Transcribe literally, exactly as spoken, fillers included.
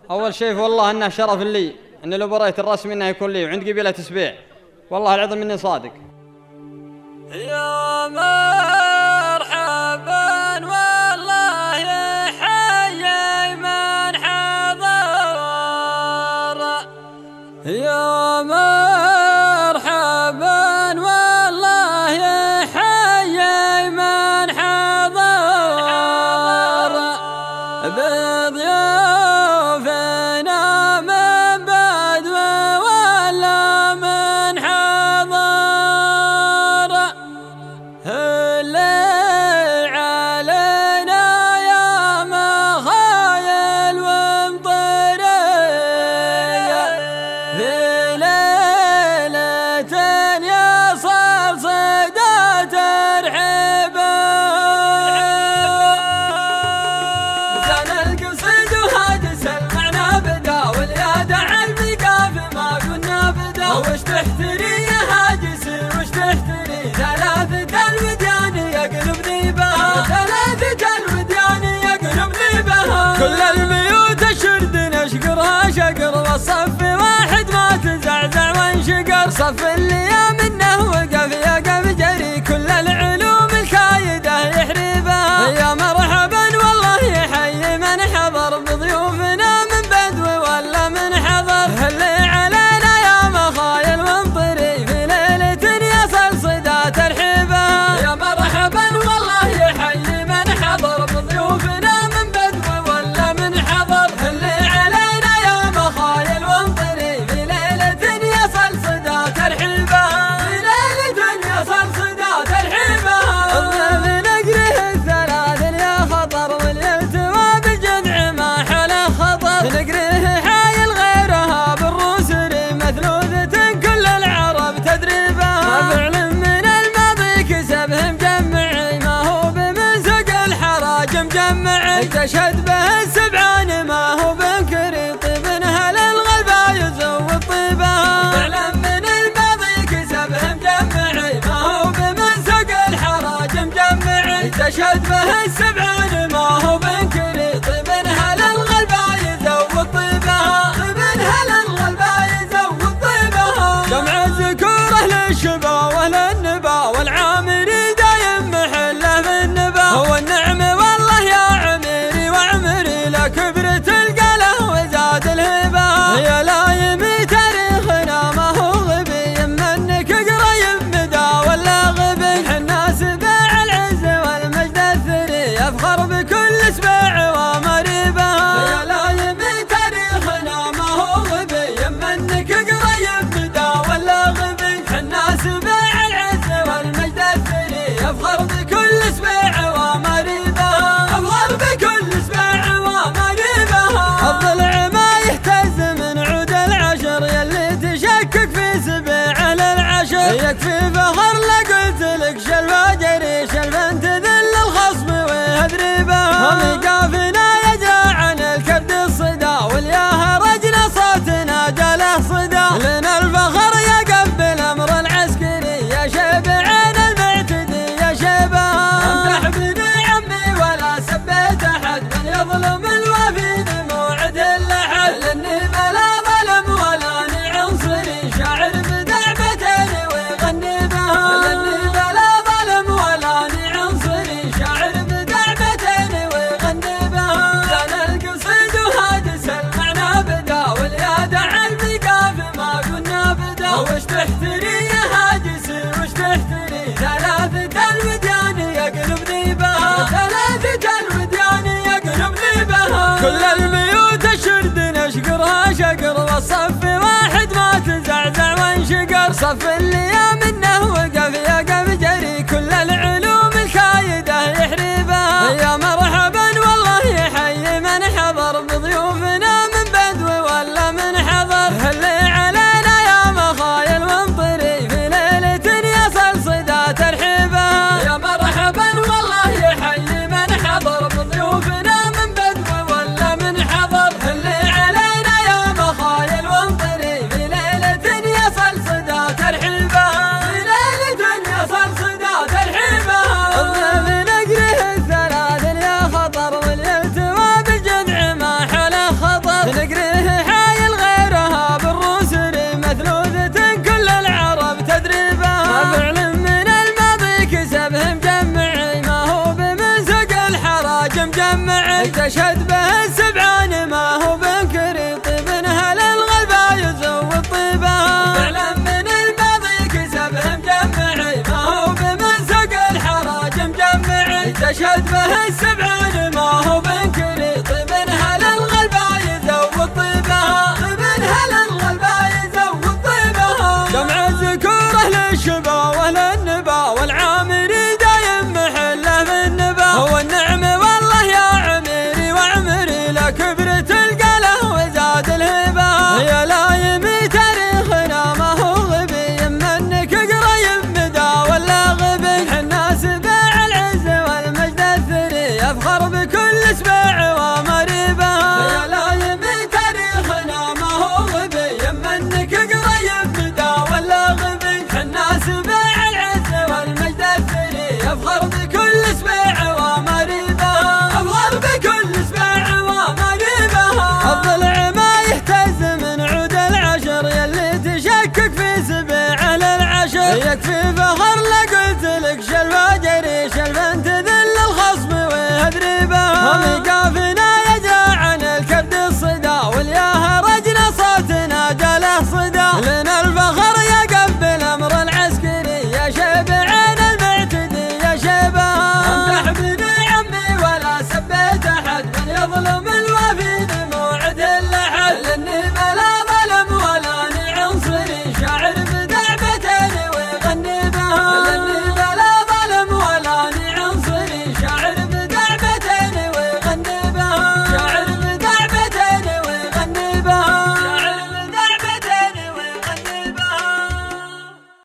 أول شيء والله أنه شرف لي أن لو بريت الرسمي أنه يكون لي وعند قبيلة تسبيع، والله العظيم إني صادق. يا مرحبا والله يحيي من حضر، يا مرحبا والله يحيي من حضر بضيوفنا من بدو ولا من حضر، اللي علينا يا مخايل ومطرية في ليلة يصل صدى ترحيبه، زان القصيد وهاجس المعنى بدا واليد على المقاف ما كنا بدا، وش تحتري يا هاجس وش تحتري ثلاثة الوديان يقلبني بها، ثلاثة الوديان يقلبني بها، كل البيوت الشرد نشقرها شقر والصف واحد ما تزعزع وانشقر، صف اللي يا منه وقف يقف جري كل العلوم الكايدة يحربها، يا مرحبا والله يحيي من حضر بضيوفنا من بدو ولا من حضر، اللي علينا يا مخايل ومطري في ليلة يصل صدى ترحيبها، يا مرحبا والله يحيي من حضر بضيوفنا من بدو ولا من حضر، اللي علينا يا مخايل ومطري في ليلة يصل صدى ترحيبها، في ليلة يصل صدى ترحيبها، الضيف نقره الثلاث يا خطر والالتوى بالجمع ما حله خطر، نقره حايل غيرها بالرسل مثلوثة كل العرب تدريبها، فعل من الماضي كسبهم جمعي ما هو بمنسق الحراج مجمعي، تشهد به السبعان ما هو بنكري طيب هل الغلبة يزود طيبها، فعل من الماضي كسبهم جمعي ما هو بمنسق الحراج مجمعي، تشهد به السبعان ما هو بنكري طيب هل الغلبة يزود طيبها، طيب هل الغلبة يزود طيبها، جمع الذكور اهل الشبا واهل النبا والعامري دايم محله في النبا، والنعم والله يا عميري وعمري لا كبرت القله وزاد الهبه، يا لايمي تاريخنا ما هو غبي منك قريب مدى ولا غبي، حنا سباع العز والمجد الثري يفخر بكل سباع ومريبه، يا لايمي تاريخنا ما هو غبي منك قريب مدى ولا غبي، حنا سباع العز والمجد الثري يفخر بكل سباع ومريبه، يفخر بكل سباع ومريبه، الضلع ما يهتز من عود العشر يلي تشكك في سباع للعشر، يكفي فخر لقلت لك شلفة جري شلفة تذل الخصم وهذريبه، ميقافنا يجرى عن الكبد الصدى والياها رجنا صوتنا جاله صدى، لنا الفخر يقف بالامر العسكري يا شيب عين المعتدي يا شيبه، امدح بني عمي ولا سبيت احد من يظلم الوفي موعد الاحد، لاني بلا ظلم ولا اني عنصري شاعر بدعبتين ويغني بها، لاني بلا ظلم ولا اني عنصري شاعر بدعبتين ويغني بها، زان القصيد وهاجس المعنى بدا واليد على المقاف ما كنا بدا، وش تحتري يا هاجس وش تحتري ثلاثة الوديان يقلبني بها، ثلاثة الوديان يقلبني بها، كل البيوت الشرد نشقرها شقر والصف واحد ما تزعزع وانشقر، صف اللي يا منه وقف يقف جري كل العلوم الكايدة يحربها، يا مرحبا والله يحيي من حضر بضيوفنا من بدو ولا من حضر، اللي علينا يا مخايل ومطري في ليلة يصل صدى ترحيبها، يا مرحبا والله يحيي من حضر بضيوفنا من بدو ولا من حضر، اللي علينا يا مخايل ومطري في ليلة يصل صدى ترحيبها، في ليلة مقام